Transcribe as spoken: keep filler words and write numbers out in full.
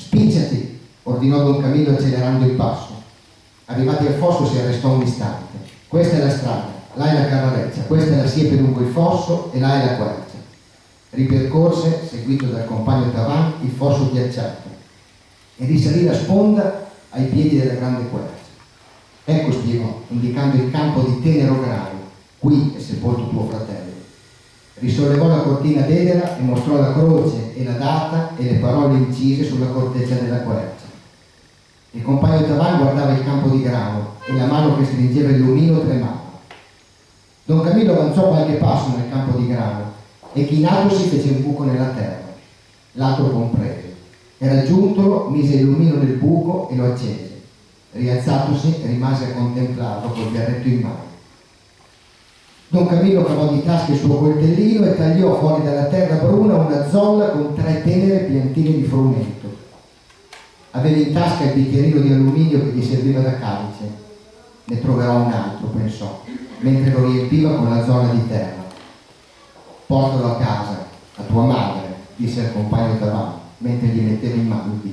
Spicciati, ordinò Don Camillo accelerando il passo. Arrivati al fosso si arrestò un istante. Questa è la strada, là è la Carrareccia, questa è la siepe lungo il fosso e là è la quercia. Ripercorse, seguito dal compagno Tavan, il fosso ghiacciato e risalì la sponda ai piedi della grande quercia. Ecco, spiegò, indicando il campo di tenero grano, qui è sepolto tuo fratello. Risollevò la cortina d'edera e mostrò la croce e la data e le parole incise sulla corteccia della quercia. Il compagno Tavan guardava il campo di grano e la mano che stringeva il lumino tremava. Don Camillo avanzò qualche passo nel campo di grano e chinatosi fece un buco nella terra. L'altro comprese. E raggiuntolo mise il lumino nel buco e lo accese. Rialzatosi rimase a contemplarlo col berretto in mano. Don Camillo cavò di tasca il suo coltellino e tagliò fuori dalla terra bruna una zolla con tre tenere piantine di frumento. Aveva in tasca il bicchierino di alluminio che gli serviva da calice. Ne troverò un altro, pensò, mentre lo riempiva con la zolla di terra. Portalo a casa, a tua madre, disse al compagno Tavan, mentre gli metteva in mano il bicchiere.